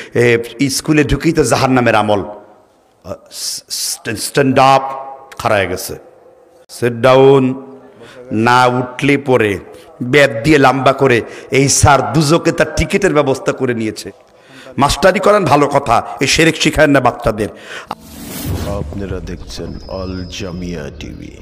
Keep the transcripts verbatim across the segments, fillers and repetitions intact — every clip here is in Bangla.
স্কুলে ঢুকেই তো জাহান্নামের আমল। স্ট্যান্ড আপ, খাড়া হয়ে গেছে, সিট ডাউন, না উঠলে পরে ব্যাট দিয়ে লম্বা করে এই স্যার দুজকে তার টিকিটের ব্যবস্থা করে নিয়েছে। মাস্টারি করেন ভালো কথা, এই শিরক শিখায় না বাচ্চাদের। আপনারা দেখছেন আল জামিয়া টিভি।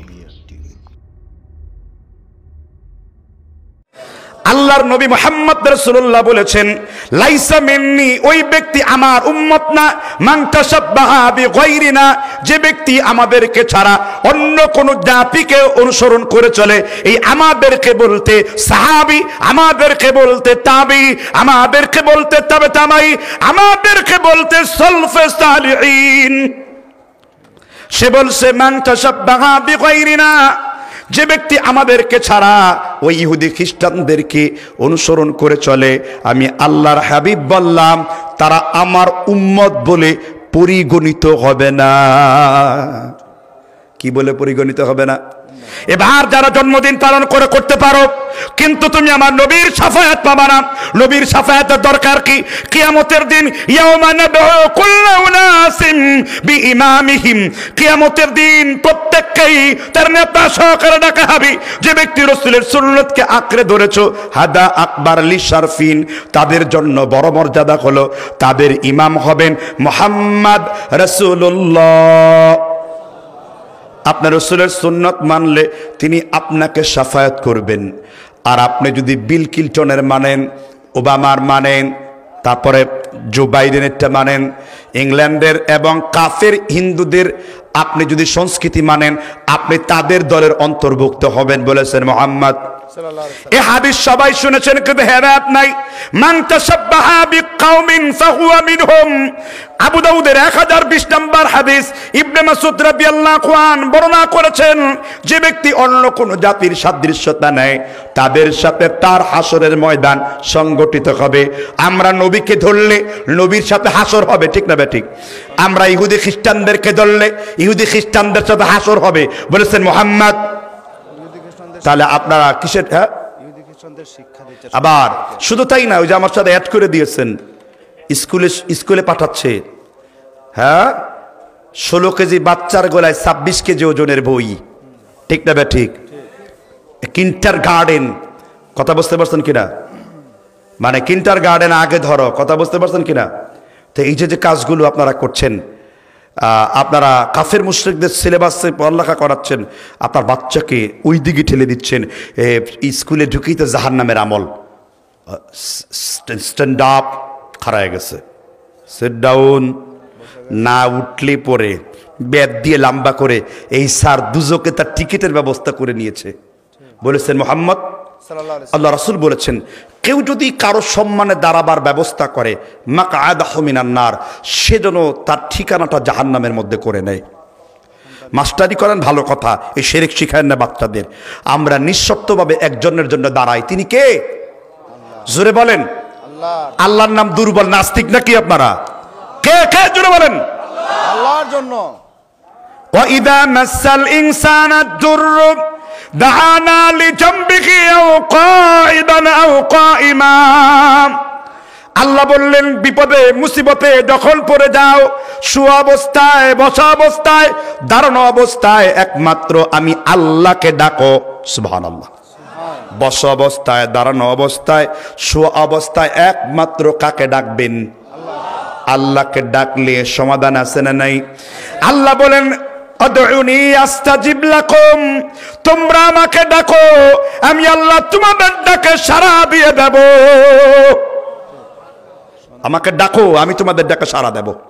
আল্লাহর নবী মুহাম্মদ রাসূলুল্লাহ বলেছেন, লাইসা মিন্নি, ওই ব্যক্তি আমার উম্মত না, মান তাশাব্বাহা বিগাইরিনা, যে ব্যক্তি আমাদেরকে ছাড়া অন্য কোন জাতিকে অনুসরণ করে চলে। এই আমাদেরকে বলতে সাহাবী, আমাদেরকে বলতে তাবি, আমাদেরকে বলতে তাবে তামাই, আমাদেরকে বলতে সালফে সালিহিন। সে বলছে মান তাশাব্বাহা বিগাইরিনা, যে ব্যক্তি আমাদেরকে ছাড়া ওই ইহুদি খ্রিস্টানদেরকে অনুসরণ করে চলে, আমি আল্লাহর হাবিব বললাম তারা আমার উম্মত বলে পরিগণিত হবে না। কি বলে পরিগণিত হবে না? এবার যারা জন্মদিন পালন করে করতে পারো, কিন্তু তুমি আমার নবীর শাফায়াত পাবা না। নবীর শাফায়াতের দরকার কি? কিয়ামতের দিন ইয়াউমা নাদউ কুল্লু উনাসিন বিইমামিহিম, কিয়ামতের দিন প্রত্যেককেই তার নেতা সহকারে ডাকা হবে। যে ব্যক্তি রাসূলের সুন্নাতকে আঁকড়ে ধরেছো, হাদা আকবার লিশারফিন, তাদের জন্য বড় মর্যাদা হলো তাদের ইমাম হবেন মুহাম্মদ রাসূলুল্লাহ। আপনার রাসূলের সুন্নাত মানলে তিনি আপনাকে শাফায়াত করবেন। আর আপনি যদি বিল ক্লিনটনের মানেন, ওবামার মানেন, তারপরে জো বাইডেনেরটা মানেন, ইংল্যান্ডের এবং কাফের হিন্দুদের আপনি যদি সংস্কৃতি মানেন, আপনি তাদের দলের অন্তর্ভুক্ত হবেন বলেছেন মুহাম্মদ। এই হাদিস সবাই শুনেছেন, কিন্তু হেদায়েত নাই। মান তাশাব্বাহা বিকাউমিন ফাহুয়া মিনহুম, আবু দাউদের এক হাজার বিশ নম্বর হাদিস। ইবনে মাসউদ রাদিয়াল্লাহু আনহু বর্ণনা করেছেন, যে ব্যক্তি অন্য কোন জাতির সাদৃশ্যতা নেয় তাদের সাথে তার হাসরের ময়দান সংগঠিত হবে। আমরা নবীকে ধরলে নবীর সাথে হাসর হবে, ঠিক না ঠিক? আমরা ইহুদি খ্রিস্টানদেরকে ধরলে ইহুদি খ্রিস্টানদের সাথে হাসর হবে বলেছেন মুহাম্মদ। তাহলে আপনারা কিসের? হ্যাঁ, আবার শুধু তাই না, ওই যে আমার সাথে অ্যাড করে দিয়েছেন, স্কুলে স্কুলে পাঠাচ্ছে, হ্যাঁ, ষোলো কেজি বাচ্চার গলায় ছাব্বিশ কেজি ওজনের বই, ঠিক না ঠিক? কিন্টার গার্ডেন, কথা বুঝতে পারছেন কিনা? মানে কিন্টার গার্ডেন আগে ধরো, কথা বুঝতে পারছেন কিনা? তো এই যে যে কাজগুলো আপনারা করছেন, আপনারা কাফের মুশরিকদের সিলেবাসে পড়ালেখা করাচ্ছেন, আপনার বাচ্চাকে ওই দিকে ঠেলে দিচ্ছেন। স্কুলে ঢুকেই তো জাহান্নামের আমল। স্ট্যান্ড আপ, খাড়া হয়ে গেছে, সিট ডাউন, না উঠলে পরে ব্যাট দিয়ে লম্বা করে এই স্যার দুজকে তার টিকিটের ব্যবস্থা করে নিয়েছে বলেছেন মুহাম্মদ। আল্লাহ রাসূল বলেছেন, কেউ যদি কারো সম্মানে দাঁড়াবার ব্যবস্থা করে, মাকআদাহু মিনান নার, সে যেন তার ঠিকানাটা জাহান্নামের মধ্যে করে নেয়। মাস্টারি করেন ভালো কথা, এই শিরক শিখায় না বাচ্চাদের। আমরা নিঃশর্তভাবে একজনের জন্য দাঁড়াই, তিনি কে? জোরে বলেন। আল্লাহর নাম দুর্বল নাস্তিক নাকি আপনারা? কে কে জোরে বলেন? আল্লাহর জন্য। ওয়া ইযা মাসাল ইনসানা দুররু দাআনা লিজামবিহি আও কাঈদান আও কাঈমা। আল্লাহ বললেন, বিপদে মুসিবতে যখন পড়ে যাও, শুয়া অবস্থায়, বসা অবস্থায়, দাঁড়ানো অবস্থায় একমাত্র আমি আল্লাহকে ডাকো। সুবহানাল্লাহ। বসা অবস্থায়, দাঁড়ানো অবস্থায়, শুয়া অবস্থায় একমাত্র কাকে ডাকবেন? আল্লাহকে ডাকলে সমাধান আছে না নাই? আল্লাহ বলেন, আদউনি আস্তাজিব লাকুম, তোমরা আমাকে ডাকো, আমি আল্লাহ তোমাদের ডাকে সাড়া দিয়ে দেব। আমাকে ডাকো, আমি তোমাদের ডাকে সাড়া দেব।